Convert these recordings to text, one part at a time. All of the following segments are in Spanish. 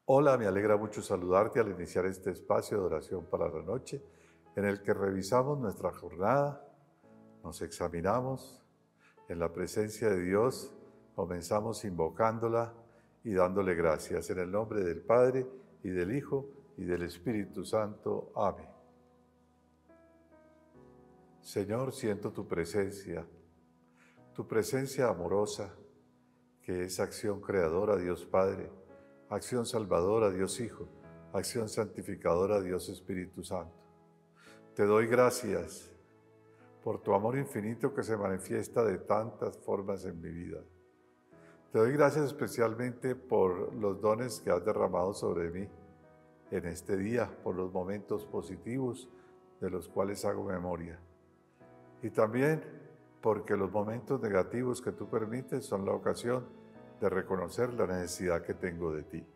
Hola, me alegra mucho saludarte al iniciar este espacio de oración para la noche, en el que revisamos nuestra jornada, nos examinamos, en la presencia de Dios, comenzamos invocándola y dándole gracias en el nombre del Padre y del Hijo y del Espíritu Santo. Amén. Señor, siento tu presencia amorosa, que es acción creadora, Dios Padre, acción salvadora, Dios Hijo, acción santificadora, Dios Espíritu Santo. Te doy gracias por tu amor infinito que se manifiesta de tantas formas en mi vida. Te doy gracias especialmente por los dones que has derramado sobre mí en este día, por los momentos positivos de los cuales hago memoria. Y también porque los momentos negativos que tú permites son la ocasión de reconocer la necesidad que tengo de ti.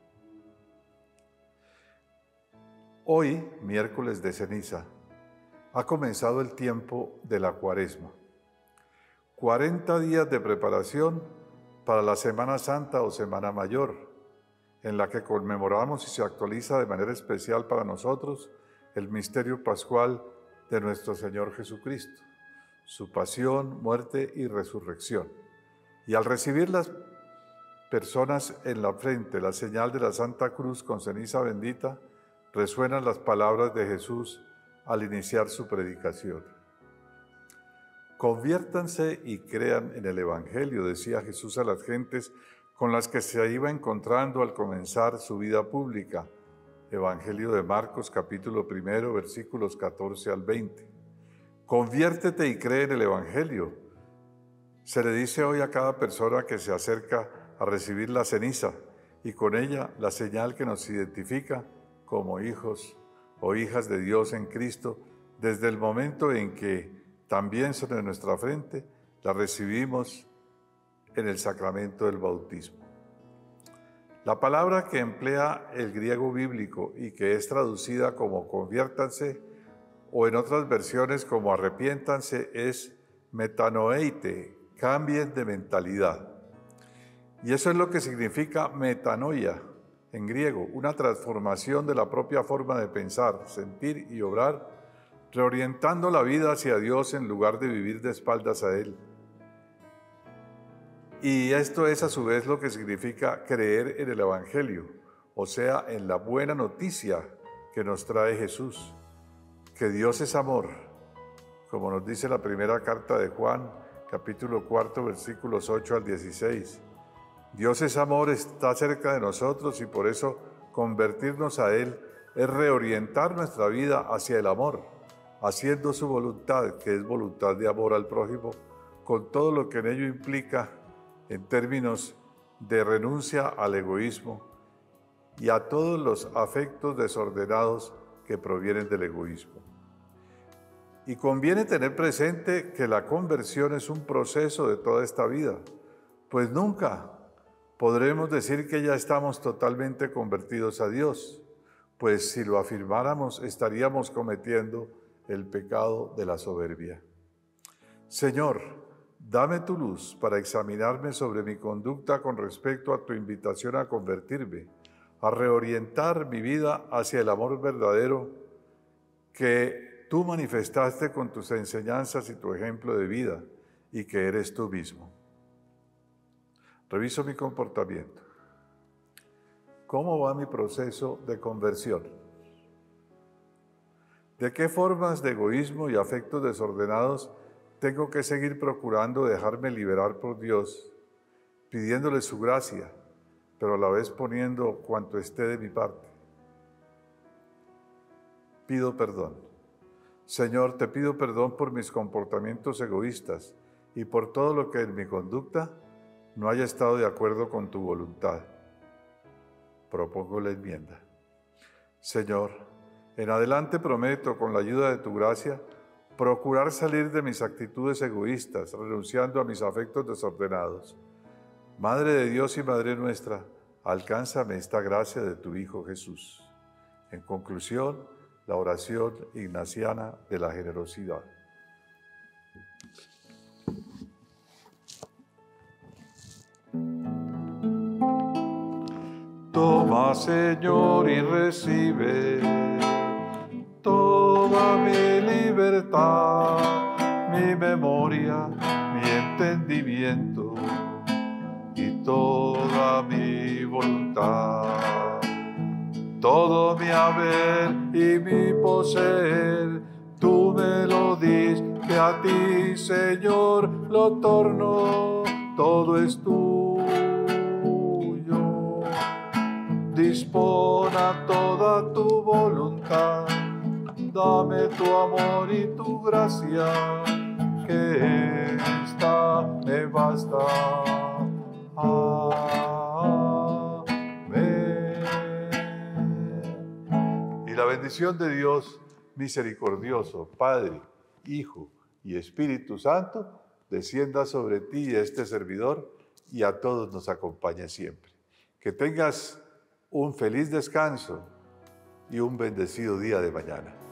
Hoy, miércoles de ceniza, ha comenzado el tiempo de la Cuaresma. 40 días de preparación para la Semana Santa o Semana Mayor, en la que conmemoramos y se actualiza de manera especial para nosotros el misterio pascual de nuestro Señor Jesucristo, su pasión, muerte y resurrección. Y al recibir las personas en la frente la señal de la Santa Cruz con ceniza bendita, resuenan las palabras de Jesús al iniciar su predicación. Conviértanse y crean en el Evangelio, decía Jesús a las gentes con las que se iba encontrando al comenzar su vida pública. Evangelio de Marcos, capítulo 1, versículos 14 al 20. Conviértete y cree en el Evangelio. Se le dice hoy a cada persona que se acerca a recibir la ceniza y con ella la señal que nos identifica como hijos o hijas de Dios en Cristo, desde el momento en que también sobre nuestra frente la recibimos en el sacramento del bautismo. La palabra que emplea el griego bíblico y que es traducida como conviértanse o en otras versiones como arrepiéntanse es metanoeite, cambien de mentalidad. Y eso es lo que significa metanoia en griego, una transformación de la propia forma de pensar, sentir y obrar, reorientando la vida hacia Dios en lugar de vivir de espaldas a Él. Y esto es a su vez lo que significa creer en el Evangelio, o sea, en la buena noticia que nos trae Jesús, que Dios es amor, como nos dice la primera carta de Juan, capítulo 4, versículos 8 al 16. Dios es amor, está cerca de nosotros y por eso convertirnos a Él es reorientar nuestra vida hacia el amor, haciendo su voluntad, que es voluntad de amor al prójimo, con todo lo que en ello implica en términos de renuncia al egoísmo y a todos los afectos desordenados que provienen del egoísmo. Y conviene tener presente que la conversión es un proceso de toda esta vida, pues nunca podremos decir que ya estamos totalmente convertidos a Dios, pues si lo afirmáramos estaríamos cometiendo el pecado de la soberbia. Señor, dame tu luz para examinarme sobre mi conducta con respecto a tu invitación a convertirme, a reorientar mi vida hacia el amor verdadero que tú manifestaste con tus enseñanzas y tu ejemplo de vida, y que eres tú mismo. Reviso mi comportamiento. ¿Cómo va mi proceso de conversión? ¿De qué formas de egoísmo y afectos desordenados tengo que seguir procurando dejarme liberar por Dios, pidiéndole su gracia, pero a la vez poniendo cuanto esté de mi parte? Pido perdón. Señor, te pido perdón por mis comportamientos egoístas y por todo lo que en mi conducta no haya estado de acuerdo con tu voluntad. Propongo la enmienda. Señor, en adelante prometo, con la ayuda de tu gracia, procurar salir de mis actitudes egoístas, renunciando a mis afectos desordenados. Madre de Dios y Madre nuestra, alcánzame esta gracia de tu Hijo Jesús. En conclusión, la oración ignaciana de la generosidad. Toma Toma, Señor, y recibe toda mi libertad, mi memoria, mi entendimiento y toda mi voluntad. Todo mi haber y mi poseer, tú me lo diste, a ti, Señor, lo torno, todo es tuyo. Dispona toda tu voluntad, dame tu amor y tu gracia, que esta me basta. Y la bendición de Dios misericordioso, Padre, Hijo y Espíritu Santo, descienda sobre ti y este servidor y a todos nos acompañe siempre. Que tengas un feliz descanso y un bendecido día de mañana.